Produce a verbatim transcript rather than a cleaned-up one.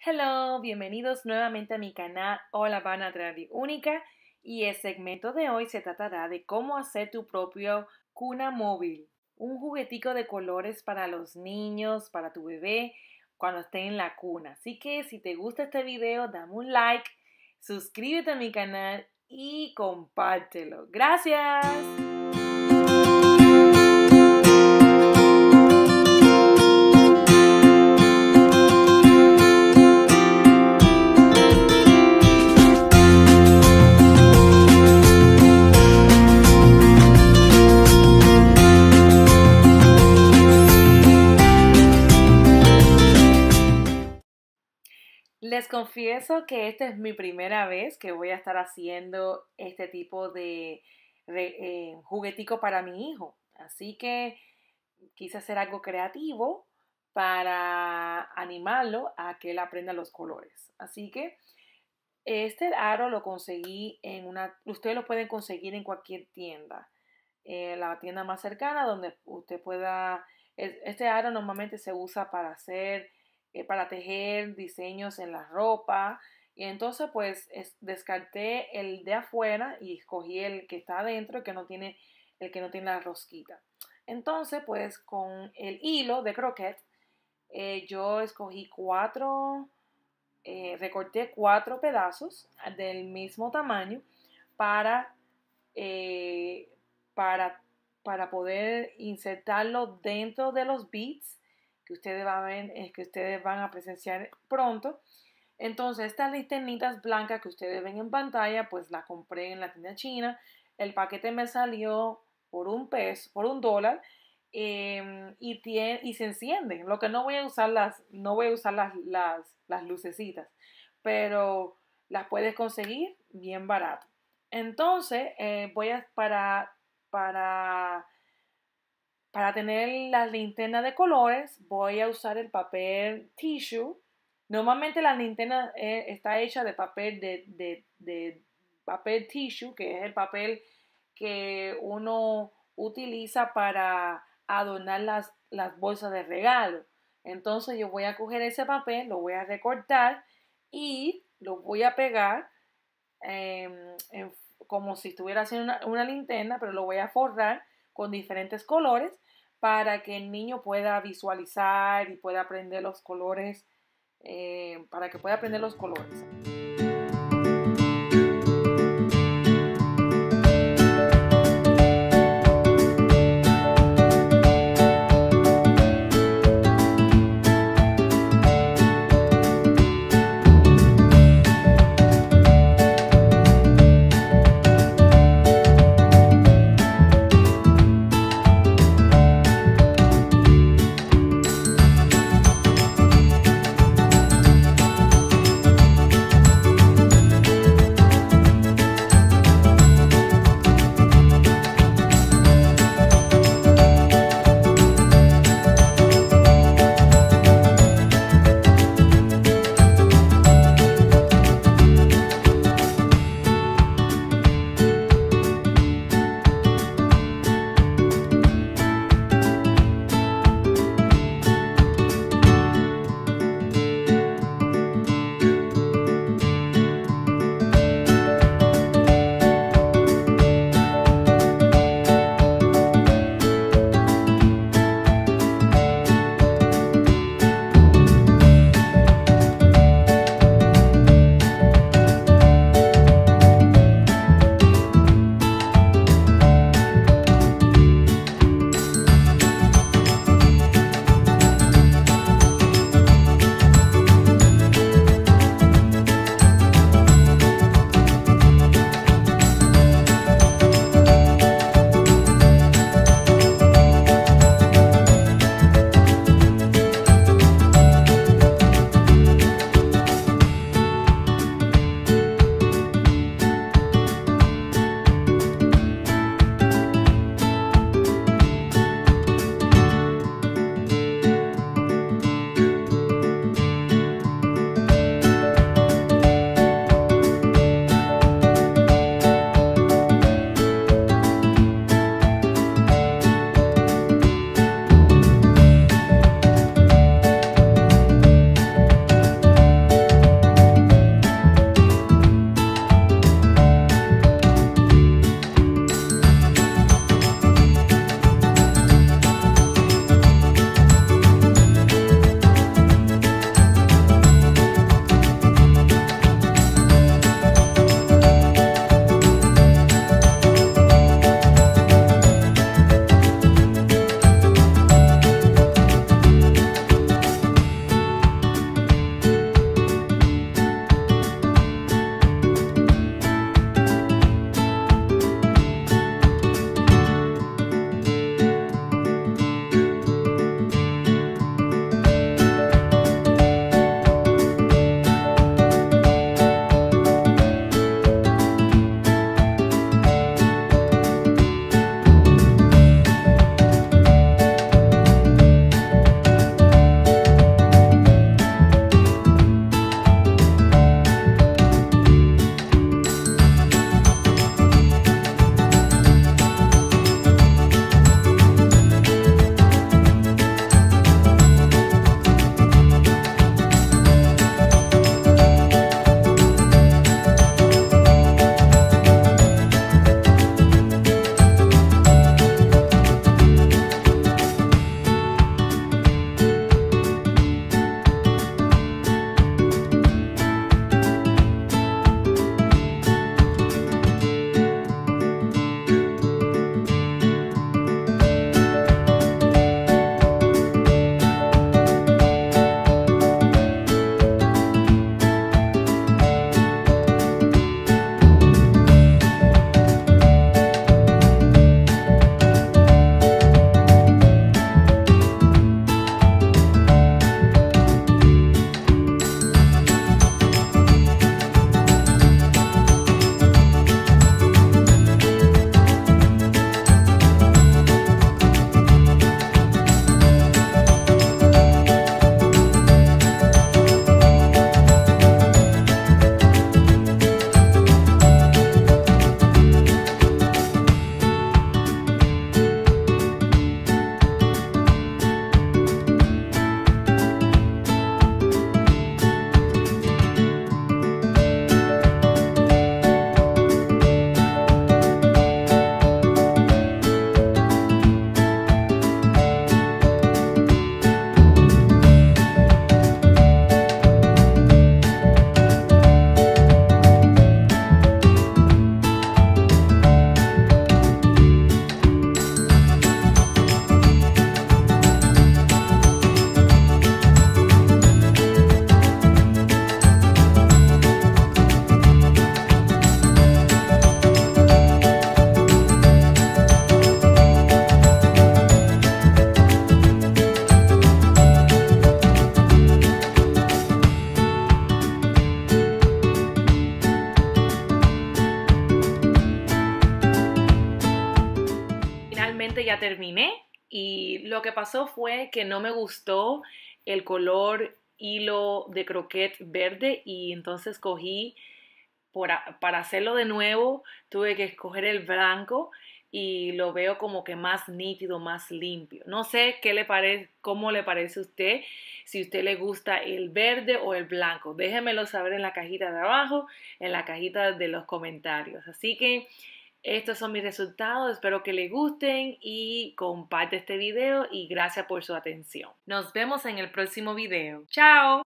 Hello, bienvenidos nuevamente a mi canal Hola Habana Tradie Única y el segmento de hoy se tratará de cómo hacer tu propio cuna móvil, un juguetico de colores para los niños, para tu bebé cuando esté en la cuna. Así que si te gusta este video, dame un like, suscríbete a mi canal y compártelo. ¡Gracias! Les confieso que esta es mi primera vez que voy a estar haciendo este tipo de eh, juguetico para mi hijo. Así que quise hacer algo creativo para animarlo a que él aprenda los colores. Así que este aro lo conseguí en una... Ustedes lo pueden conseguir en cualquier tienda. Eh, la tienda más cercana donde usted pueda... Este aro normalmente se usa para hacer... para tejer diseños en la ropa, y entonces pues es, descarté el de afuera y escogí el que está adentro, el que no tiene, el que no tiene la rosquita. Entonces pues con el hilo de croquet eh, yo escogí cuatro, eh, recorté cuatro pedazos del mismo tamaño para, eh, para, para poder insertarlo dentro de los beads que ustedes van a ver, es que ustedes van a presenciar pronto. Entonces, estas linternitas blancas que ustedes ven en pantalla, pues la compré en la tienda china. El paquete me salió por un peso, por un dólar, eh, y, tiene, y se encienden. Lo que no voy a usar las, no voy a usar las, las, las lucecitas, pero las puedes conseguir bien barato. Entonces, eh, voy a, para, para Para tener la linterna de colores, voy a usar el papel tissue. Normalmente la linterna eh, está hecha de papel de, de, de papel tissue, que es el papel que uno utiliza para adornar las, las bolsas de regalo. Entonces yo voy a coger ese papel, lo voy a recortar y lo voy a pegar eh, en, como si estuviera haciendo una, una linterna, pero lo voy a forrar con diferentes colores para que el niño pueda visualizar y pueda aprender los colores, eh, para que pueda aprender los colores. terminé y lo que pasó fue que no me gustó el color hilo de croquet verde y entonces cogí, por a- para hacerlo de nuevo, tuve que escoger el blanco y lo veo como que más nítido, más limpio. No sé qué le parece, cómo le parece a usted, si a usted le gusta el verde o el blanco. Déjenmelo saber en la cajita de abajo, en la cajita de los comentarios. Así que estos son mis resultados, espero que les gusten y comparte este video y gracias por su atención. Nos vemos en el próximo video. ¡Chao!